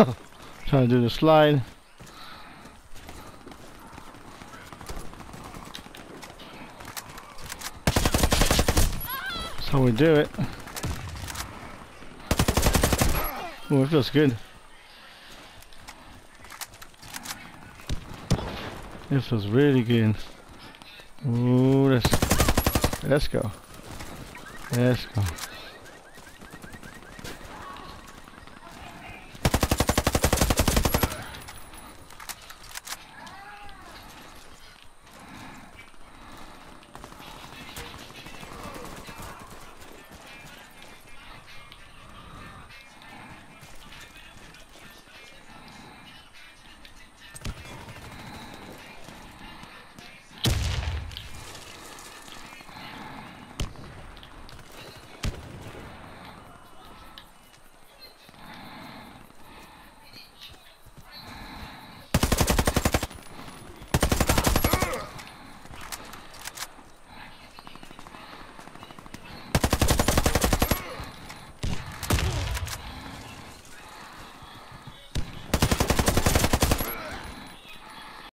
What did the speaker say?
Trying to do the slide. That's how we do it. Oh, it feels good. It feels really good. Ooh, let's go. Let's go.